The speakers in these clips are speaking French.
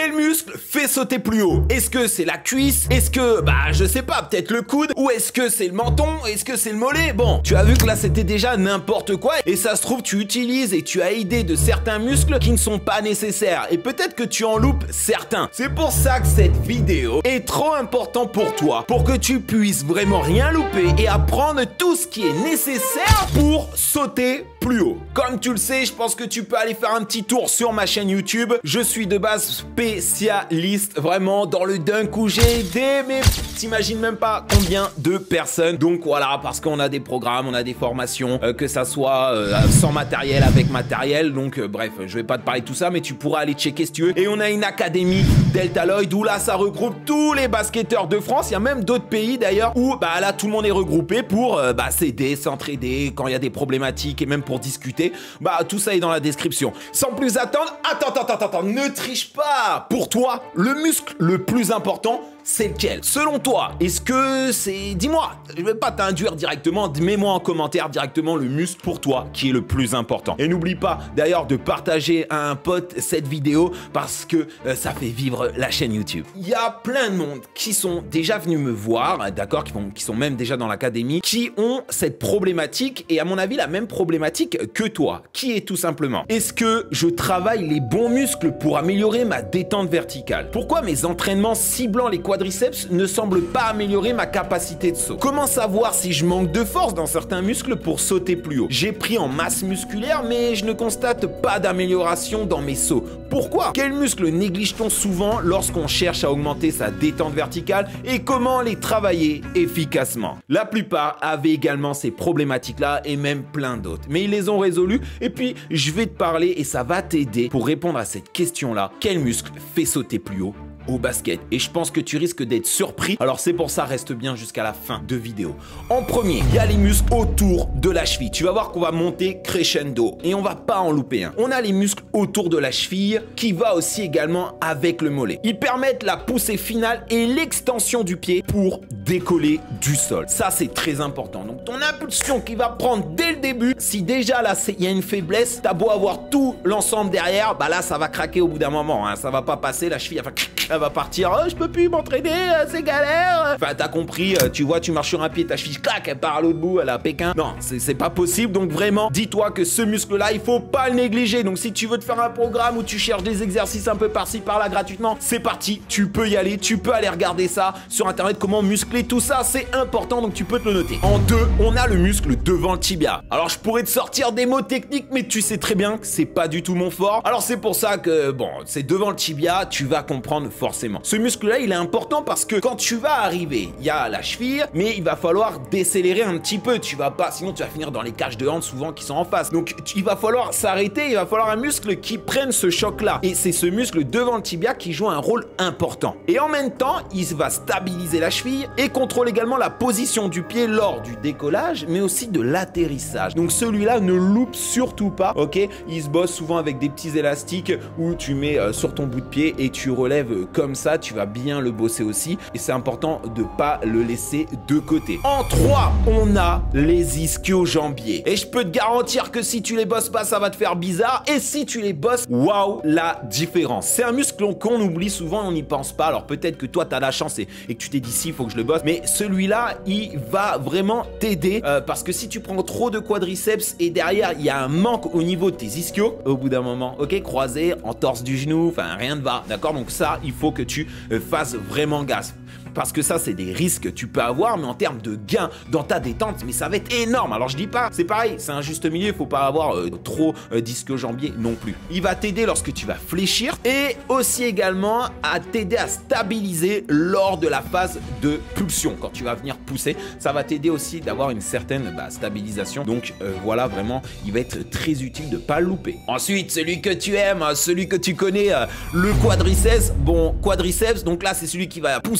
Quel muscle fait sauter plus haut? Est-ce que c'est la cuisse? Est-ce que, je sais pas, peut-être le coude? Ou est-ce que c'est le menton? Est-ce que c'est le mollet? Bon, tu as vu que là c'était déjà n'importe quoi et ça se trouve tu utilises et tu as idée de certains muscles qui ne sont pas nécessaires et peut-être que tu en loupes certains. C'est pour ça que cette vidéo est trop importante pour toi, pour que tu puisses vraiment rien louper et apprendre tout ce qui est nécessaire pour sauter plus haut. Comme tu le sais, je pense que tu peux aller faire un petit tour sur ma chaîne YouTube. Je suis de base spécialiste vraiment dans le dunk où j'ai aidé, mais t'imagines même pas combien de personnes. Donc voilà, parce qu'on a des programmes, on a des formations, que ça soit sans matériel, avec matériel. Donc bref, je vais pas te parler de tout ça, mais tu pourras aller checker si tu veux. Et on a une académie Deltaloid où là, ça regroupe tous les basketteurs de France. Il y a même d'autres pays d'ailleurs où là, tout le monde est regroupé pour s'aider, s'entraider quand il y a des problématiques et même pour discuter. Tout ça est dans la description. Sans plus attendre, attends, ne triche pas. Pour toi, le muscle le plus important, c'est lequel? Selon toi, est-ce que c'est... Dis-moi, je vais pas t'induire directement, mets-moi en commentaire directement le muscle pour toi qui est le plus important. Et n'oublie pas d'ailleurs de partager à un pote cette vidéo parce que ça fait vivre la chaîne YouTube. Il y a plein de monde qui sont déjà venus me voir, d'accord, qui sont même déjà dans l'académie, qui ont cette problématique et à mon avis la même problématique que toi, qui est tout simplement, est-ce que je travaille les bons muscles pour améliorer ma détente verticale? Pourquoi mes entraînements ciblant les quadriceps ne semble pas améliorer ma capacité de saut? Comment savoir si je manque de force dans certains muscles pour sauter plus haut? J'ai pris en masse musculaire mais je ne constate pas d'amélioration dans mes sauts. Pourquoi? Quels muscles néglige-t-on souvent lorsqu'on cherche à augmenter sa détente verticale et comment les travailler efficacement? La plupart avaient également ces problématiques-là et même plein d'autres, mais ils les ont résolues et puis je vais te parler et ça va t'aider pour répondre à cette question-là. Quel muscle fait sauter plus haut au basket? Et je pense que tu risques d'être surpris, alors c'est pour ça, reste bien jusqu'à la fin de vidéo. En premier, il y a les muscles autour de la cheville. Tu vas voir qu'on va monter crescendo et on va pas en louper un. On a les muscles autour de la cheville qui va aussi également avec le mollet. Ils permettent la poussée finale et l'extension du pied pour décoller du sol. Ça, c'est très important. Donc ton impulsion qui va prendre dès le début, si déjà là il y a une faiblesse, t'as beau avoir tout l'ensemble derrière, là ça va craquer au bout d'un moment, hein. Ça va pas passer, la cheville elle va partir, oh, je peux plus m'entraîner, c'est galère. Enfin, t'as compris, tu vois, tu marches sur un pied, ta cheville, clac, elle part à l'autre bout, elle a Pékin. Non, c'est pas possible. Donc vraiment, dis-toi que ce muscle-là, il faut pas le négliger. Donc si tu veux te faire un programme où tu cherches des exercices un peu par-ci, par-là gratuitement, c'est parti, tu peux y aller, tu peux aller regarder ça sur internet, comment muscler tout ça, c'est important, donc tu peux te le noter. En deux, on a le muscle devant le tibia. Alors je pourrais te sortir des mots techniques, mais tu sais très bien que c'est pas du tout mon fort. Alors c'est pour ça que, bon, c'est devant le tibia, tu vas comprendre forcément. Ce muscle-là, il est important parce que quand tu vas arriver, il y a la cheville, mais il va falloir décélérer un petit peu. Tu vas pas, sinon tu vas finir dans les cages de hand souvent qui sont en face. Donc il va falloir s'arrêter, il va falloir un muscle qui prenne ce choc-là. Et c'est ce muscle devant le tibia qui joue un rôle important. Et en même temps, il va stabiliser la cheville et contrôle également la position du pied lors du décollage, mais aussi de l'atterrissage. Donc celui-là, ne loupe surtout pas, ok? Il se bosse souvent avec des petits élastiques où tu mets sur ton bout de pied et tu relèves comme ça, tu vas bien le bosser aussi et c'est important de pas le laisser de côté. En 3, on a les ischio-jambiers et je peux te garantir que si tu les bosses pas, ça va te faire bizarre et si tu les bosses, waouh, la différence. C'est un muscle qu'on oublie souvent, on n'y pense pas. Alors peut-être que toi, tu as la chance et que tu t'es dit si, il faut que je le bosse, mais celui-là, il va vraiment t'aider parce que si tu prends trop de quadriceps et derrière, il y a un manque au niveau de tes ischios, au bout d'un moment, ok, croisé, en torse du genou, enfin rien ne va, d'accord? Donc ça, il faut que tu fasses vraiment gaffe. Parce que ça, c'est des risques que tu peux avoir, mais en termes de gains dans ta détente, mais ça va être énorme. Alors, je dis pas, c'est pareil, c'est un juste milieu, il faut pas avoir trop d'ischio-jambier non plus. Il va t'aider lorsque tu vas fléchir et aussi également à t'aider à stabiliser lors de la phase de pulsion. Quand tu vas venir pousser, ça va t'aider aussi d'avoir une certaine stabilisation. Donc, voilà, vraiment, il va être très utile de pas le louper. Ensuite, celui que tu aimes, celui que tu connais, le quadriceps. Bon, quadriceps, donc là, c'est celui qui va pousser, qui va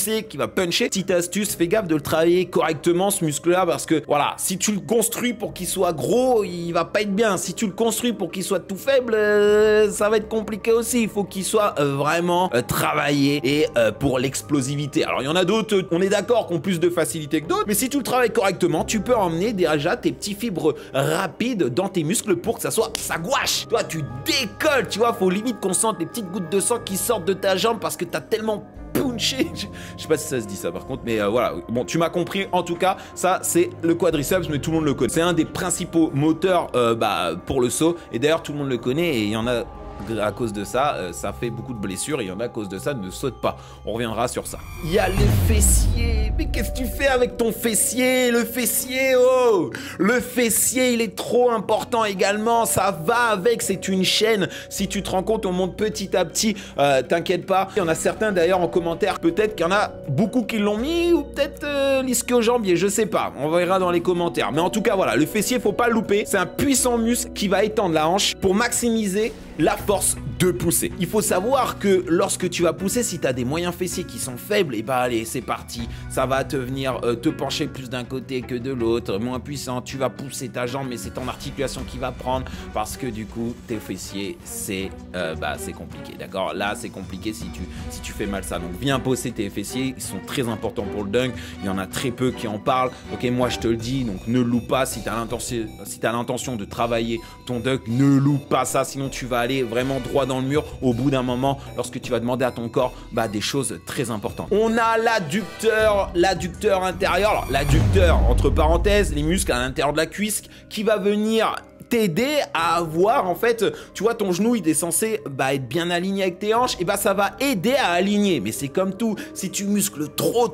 va puncher. Petite astuce, fais gaffe de le travailler correctement ce muscle-là parce que voilà, si tu le construis pour qu'il soit gros, il va pas être bien. Si tu le construis pour qu'il soit tout faible, ça va être compliqué aussi. Il faut qu'il soit vraiment travaillé et pour l'explosivité. Alors il y en a d'autres, on est d'accord, qui ont plus de facilité que d'autres, mais si tu le travailles correctement, tu peux emmener déjà tes petits fibres rapides dans tes muscles pour que ça gouache. Toi, tu décolles, tu vois, faut limite qu'on sente les petites gouttes de sang qui sortent de ta jambe parce que t'as tellement punché. Je sais pas si ça se dit ça par contre, mais voilà. Bon, tu m'as compris. En tout cas, ça c'est le quadriceps, mais tout le monde le connaît. C'est un des principaux moteurs pour le saut. Et d'ailleurs, tout le monde le connaît et il y en a. À cause de ça, ça fait beaucoup de blessures et il y en a à cause de ça ne saute pas. On reviendra sur ça. Il y a le fessier. Mais qu'est-ce que tu fais avec ton fessier? Le fessier, oh! Le fessier, il est trop important également. Ça va avec, c'est une chaîne. Si tu te rends compte, on monte petit à petit. T'inquiète pas. Il y en a certains d'ailleurs en commentaire. Peut-être qu'il y en a beaucoup qui l'ont mis ou peut-être l'ischio-jambier. Je sais pas. On verra dans les commentaires. Mais en tout cas, voilà. Le fessier, faut pas le louper. C'est un puissant muscle qui va étendre la hanche pour maximiser la force de pousser. Il faut savoir que lorsque tu vas pousser, si tu as des moyens fessiers qui sont faibles, et bah allez, c'est parti. Ça va te venir te pencher plus d'un côté que de l'autre, moins puissant. Tu vas pousser ta jambe, mais c'est ton articulation qui va prendre parce que du coup, tes fessiers, c'est compliqué. D'accord? Là, c'est compliqué si tu fais mal ça. Donc, viens bosser tes fessiers. Ils sont très importants pour le dunk. Il y en a très peu qui en parlent. Ok, moi, je te le dis. Donc, ne loupe pas. Si tu as l'intention de travailler ton dunk, ne loupe pas ça. Sinon, tu vas aller vraiment droit dans le mur au bout d'un moment lorsque tu vas demander à ton corps des choses très importantes. On a l'adducteur intérieur. Alors, l'adducteur, entre parenthèses, les muscles à l'intérieur de la cuisse qui va venir t'aider à avoir, en fait, tu vois, ton genou, il est censé être bien aligné avec tes hanches, et ça va aider à aligner. Mais c'est comme tout, si tu muscles trop,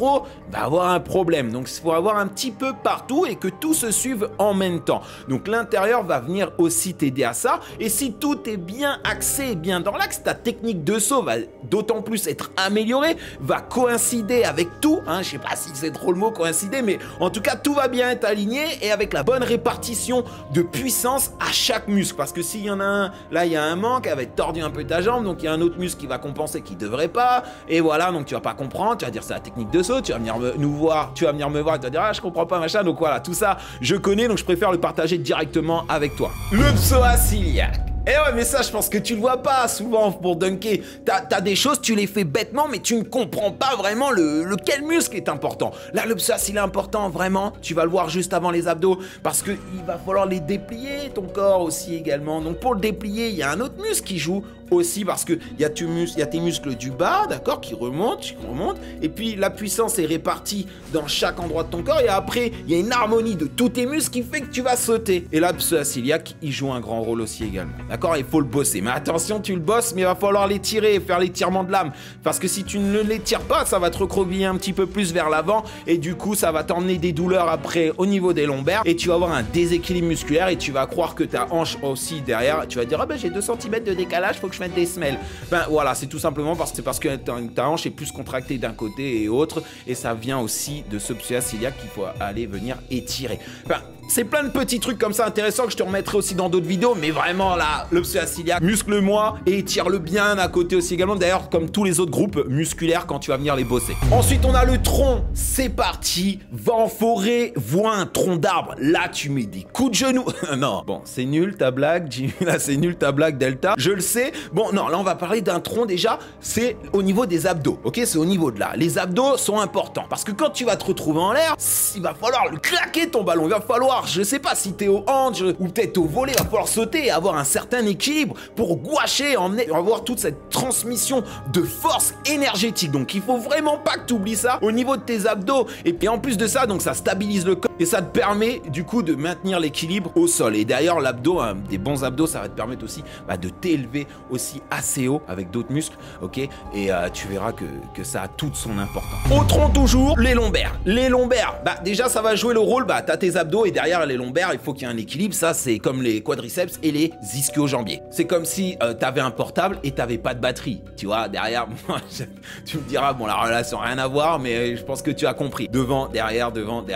va avoir un problème. Donc, il faut avoir un petit peu partout et que tout se suive en même temps. Donc, l'intérieur va venir aussi t'aider à ça. Et si tout est bien axé, bien dans l'axe, ta technique de saut va d'autant plus être améliorée, va coïncider avec tout. Hein, je sais pas si c'est trop le mot coïncider, mais en tout cas, tout va bien être aligné et avec la bonne répartition de puissance à chaque muscle, parce que s'il y en a un, là il y a un manque, elle va être tordu un peu ta jambe, donc il y a un autre muscle qui va compenser qui devrait pas, et voilà, donc tu vas pas comprendre, tu vas dire c'est la technique de saut, tu vas venir nous voir, tu vas venir me voir et tu vas dire je comprends pas machin, donc voilà, tout ça je connais, donc je préfère le partager directement avec toi. Le psoas iliaque. Eh ouais, mais ça, je pense que tu le vois pas souvent pour dunker. T'as des choses, tu les fais bêtement, mais tu ne comprends pas vraiment lequel muscle est important. Là, le psoas, il est important, vraiment. Tu vas le voir juste avant les abdos, parce qu'il va falloir les déplier, ton corps aussi également. Donc, pour le déplier, il y a un autre muscle qui joue aussi, parce que il y a tes muscles du bas, d'accord, qui remontent, et puis la puissance est répartie dans chaque endroit de ton corps, et après, il y a une harmonie de tous tes muscles qui fait que tu vas sauter. Et là, le psoas iliaque, il joue un grand rôle aussi également. D'accord, il faut le bosser. Mais attention, tu le bosses, mais il va falloir l'étirer, faire l'étirement de l'âme. Parce que si tu ne l'étires pas, ça va te recroqueviller un petit peu plus vers l'avant. Et du coup, ça va t'emmener des douleurs après au niveau des lombaires. Et tu vas avoir un déséquilibre musculaire et tu vas croire que ta hanche aussi derrière. Tu vas dire, j'ai 2 cm de décalage, faut que je mette des semelles. Voilà, c'est tout simplement parce que ta hanche est plus contractée d'un côté et autre. Et ça vient aussi de ce psoas iliaque qu'il faut aller venir étirer. C'est plein de petits trucs comme ça intéressants que je te remettrai aussi dans d'autres vidéos, mais vraiment là, le psoas iliaque, muscle-moi et tire-le bien à côté aussi également, d'ailleurs comme tous les autres groupes musculaires quand tu vas venir les bosser. Ensuite on a le tronc, c'est parti, va en forêt, vois un tronc d'arbre, là tu mets des coups de genoux. Non, bon c'est nul ta blague, Jimmy, là c'est nul ta blague Delta, je le sais. Bon non, là on va parler d'un tronc déjà, c'est au niveau des abdos, ok, c'est au niveau de là. Les abdos sont importants, parce que quand tu vas te retrouver en l'air, il va falloir le claquer ton ballon, il va falloir, je sais pas si t'es au hand ou peut-être au volley, il va falloir sauter et avoir un certain équilibre pour gouacher, emmener, avoir toute cette transmission de force énergétique. Donc il faut vraiment pas que tu oublies ça au niveau de tes abdos. Et puis en plus de ça, donc ça stabilise le corps et ça te permet du coup de maintenir l'équilibre au sol. Et d'ailleurs l'abdo, des bons abdos, ça va te permettre aussi de t'élever aussi assez haut avec d'autres muscles, ok. Et tu verras que ça a toute son importance. Au tronc toujours, les lombaires. Les lombaires, déjà ça va jouer le rôle, t'as tes abdos et derrière les lombaires, il faut qu'il y ait un équilibre. Ça, c'est comme les quadriceps et les ischio-jambiers. C'est comme si t'avais un portable et t'avais pas de batterie. Tu vois, derrière, tu me diras, bon, la relation, rien à voir, mais je pense que tu as compris. Devant, derrière,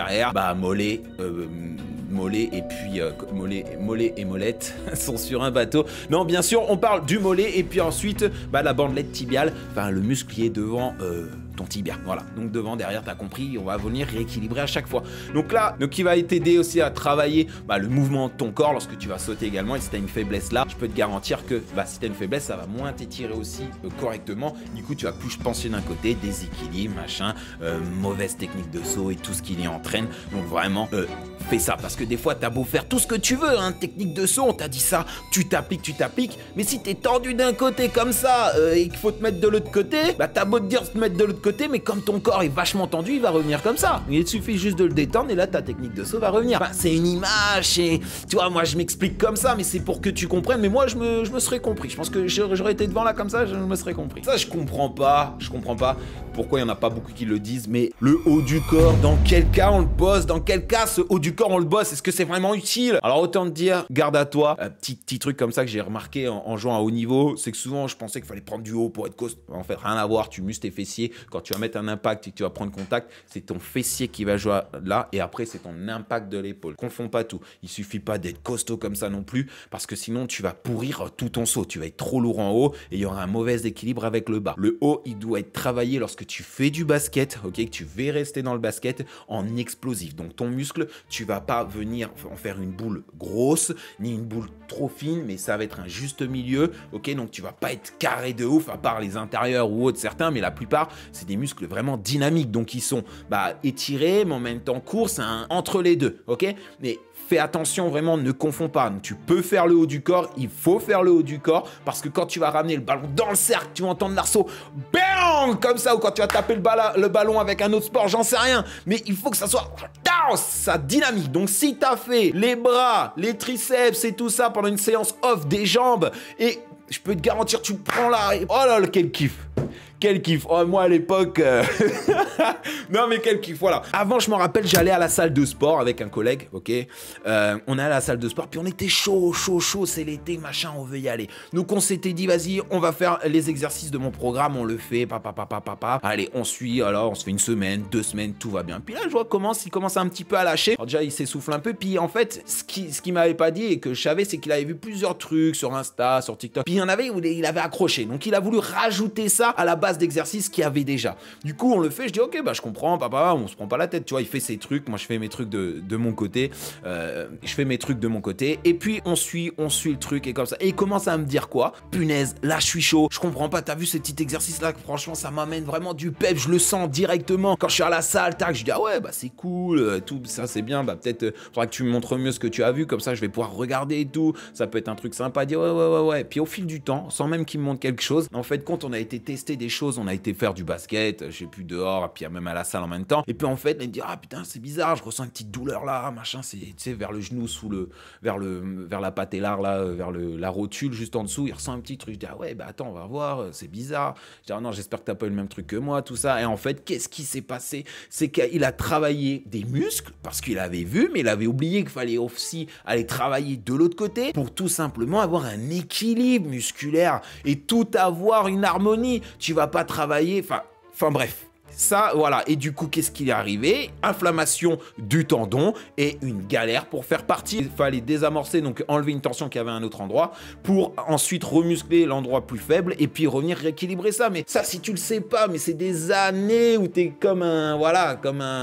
mollet, mollet et puis mollet et molette sont sur un bateau. Non, bien sûr, on parle du mollet et puis ensuite, la bandelette tibiale, le muscle qui est devant ton tibia. Voilà. Donc devant, derrière, t'as compris, on va venir rééquilibrer à chaque fois. Donc là, il va t'aider aussi à travailler le mouvement de ton corps lorsque tu vas sauter également. Et si tu as une faiblesse là, je peux te garantir que si tu as une faiblesse, ça va moins t'étirer aussi correctement. Du coup, tu vas plus pencher d'un côté, déséquilibre, machin, mauvaise technique de saut et tout ce qui y entraîne. Donc vraiment, fais ça. Parce que des fois, t'as beau faire tout ce que tu veux, hein, technique de saut, on t'a dit ça, tu t'appliques. Mais si t'es tendu d'un côté comme ça et qu'il faut te mettre de l'autre côté, t'as beau te dire de te mettre de l'autre côté, mais comme ton corps est vachement tendu, il va revenir comme ça. Il suffit juste de le détendre et là, ta technique de saut va revenir. C'est une image, et tu vois, moi je m'explique comme ça, mais c'est pour que tu comprennes. Mais moi, je me serais compris. Je pense que j'aurais été devant là comme ça, je me serais compris. Ça, je comprends pas pourquoi il y en a pas beaucoup qui le disent, mais le haut du corps, dans quel cas on le bosse? Dans quel cas ce haut du corps on le bosse? Est-ce que c'est vraiment utile? Alors autant te dire, garde à toi, petit truc comme ça que j'ai remarqué en jouant à haut niveau, c'est que souvent je pensais qu'il fallait prendre du haut pour être costaud. En fait, rien à voir, tu muscles tes fessiers. Quand tu vas mettre un impact et que tu vas prendre contact, c'est ton fessier qui va jouer là et après c'est ton impact de l'épaule. Confonds pas tout. Il suffit pas d'être costaud comme ça non plus parce que sinon tu vas pourrir tout ton saut. Tu vas être trop lourd en haut et il y aura un mauvais équilibre avec le bas. Le haut, il doit être travaillé lorsque tu fais du basket, ok, que tu veux rester dans le basket en explosif. Donc ton muscle, tu vas pas venir en faire une boule grosse ni une boule trop fine, mais ça va être un juste milieu, ok. Donc tu vas pas être carré de ouf à part les intérieurs ou autres certains, mais la plupart c'est des muscles vraiment dynamiques, donc ils sont étirés mais en même temps courts, c'est entre les deux, ok. Mais fais attention, vraiment, ne confonds pas. Donc, tu peux faire le haut du corps, il faut faire le haut du corps parce que quand tu vas ramener le ballon dans le cercle, tu vas entendre l'arceau, bang, comme ça, ou quand tu vas taper le ballon avec un autre sport, j'en sais rien. Mais il faut que ça soit ça dynamique. Donc, si tu as fait les bras, les triceps et tout ça pendant une séance off des jambes, et je peux te garantir, tu prends là, oh là là, quel kiff. Quel kiff. Oh, moi à l'époque non mais quel kiff, voilà. Avant, je me rappelle, j'allais à la salle de sport avec un collègue, ok. On est à la salle de sport, puis on était chaud, c'est l'été, machin, on veut y aller. Donc on s'était dit, vas-y, on va faire les exercices de mon programme, on le fait, papa. Allez, on suit, alors on se fait une semaine, 2 semaines, tout va bien. Puis là, je vois il commence un petit peu à lâcher. Alors déjà, il s'essouffle un peu, puis en fait, ce qu'il m'avait pas dit et que je savais, c'est qu'il avait vu plusieurs trucs sur Insta, sur TikTok. Puis il y en avait où il avait accroché. Donc il a voulu rajouter ça à la base d'exercices qu'il y avait déjà. Du coup, on le fait, je dis, ok, je comprends, papa, on se prend pas la tête, tu vois, il fait ses trucs, moi je fais mes trucs de mon côté, et puis on suit le truc et comme ça. Et il commence à me dire quoi? Punaise, là je suis chaud, je comprends pas, t'as vu ce petit exercice là, franchement ça m'amène vraiment du pep, je le sens directement. Quand je suis à la salle, tac, je dis, ah ouais, c'est cool, tout ça c'est bien, peut-être faudra que tu me montres mieux ce que tu as vu, comme ça je vais pouvoir regarder et tout, ça peut être un truc sympa, dire ouais. Puis au fil du temps, sans même qu'il me montre quelque chose, en fait, quand on a été tester des choses, on a été faire du basket, je sais plus, dehors, puis même à la salle en même temps, et puis en fait, il me dit, ah putain, c'est bizarre, je ressens une petite douleur là, machin, c'est, tu sais, vers le genou, vers la patellar là, vers la rotule, juste en dessous, il ressent un petit truc, je dis, ah ouais, attends, on va voir, c'est bizarre, je dis, ah non, j'espère que t'as pas eu le même truc que moi, tout ça, et en fait, qu'est-ce qui s'est passé? C'est qu'il a travaillé des muscles, parce qu'il avait vu, mais il avait oublié qu'il fallait aussi aller travailler de l'autre côté, pour tout simplement avoir un équilibre musculaire, et tout avoir une harmonie, tu vas pas travailler, enfin bref. Ça, voilà. Et du coup, qu'est-ce qui est arrivé? Inflammation du tendon et une galère pour faire partie. Il fallait désamorcer, donc enlever une tension qu'il y avait à un autre endroit pour ensuite remuscler l'endroit plus faible et puis revenir rééquilibrer ça. Mais ça, si tu le sais pas, mais c'est des années où t'es comme un, voilà,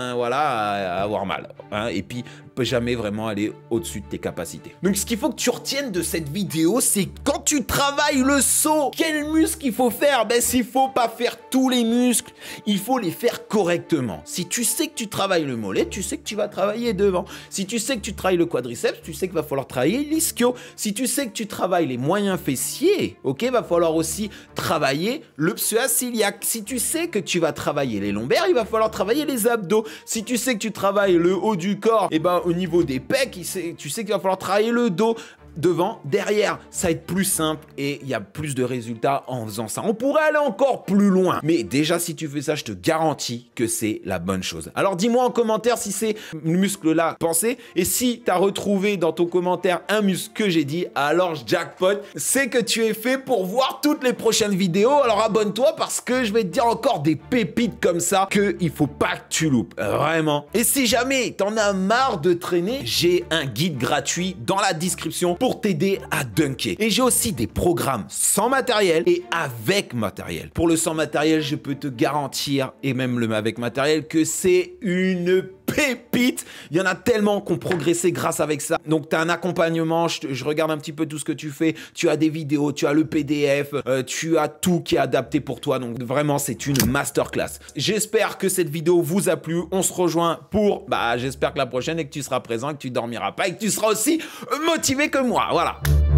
à avoir mal. Hein, et puis, jamais vraiment aller au-dessus de tes capacités. Donc, ce qu'il faut que tu retiennes de cette vidéo, c'est quand tu travailles le saut, quel muscle il faut faire? S'il faut pas faire tous les muscles, il faut les faire correctement. Si tu sais que tu travailles le mollet, tu sais que tu vas travailler devant. Si tu sais que tu travailles le quadriceps, tu sais qu'il va falloir travailler l'ischio. Si tu sais que tu travailles les moyens fessiers, ok, va falloir aussi travailler le psoas iliaque. Si tu sais que tu vas travailler les lombaires, il va falloir travailler les abdos. Si tu sais que tu travailles le haut du corps, au niveau des pecs, tu sais qu'il va falloir travailler le dos. Devant, derrière, ça va être plus simple et il y a plus de résultats en faisant ça. On pourrait aller encore plus loin, mais déjà si tu fais ça, je te garantis que c'est la bonne chose. Alors dis-moi en commentaire si c'est muscle-là pensé, et si tu as retrouvé dans ton commentaire un muscle que j'ai dit, alors jackpot, c'est que tu es fait pour voir toutes les prochaines vidéos. Alors abonne-toi parce que je vais te dire encore des pépites comme ça qu'il faut pas que tu loupes, vraiment. Et si jamais t'en as marre de traîner, j'ai un guide gratuit dans la description pour pour t'aider à dunker. Et j'ai aussi des programmes sans matériel et avec matériel. Pour le sans matériel, je peux te garantir, et même le avec matériel, que c'est une pépite. Il y en a tellement qui ont progressé grâce avec ça. Donc, tu as un accompagnement, je regarde un petit peu tout ce que tu fais. Tu as des vidéos, tu as le PDF, tu as tout qui est adapté pour toi. Donc, vraiment, c'est une masterclass. J'espère que cette vidéo vous a plu. On se rejoint pour, j'espère que la prochaine et que tu seras présent, que tu dormiras pas et que tu seras aussi motivé que moi. Voilà.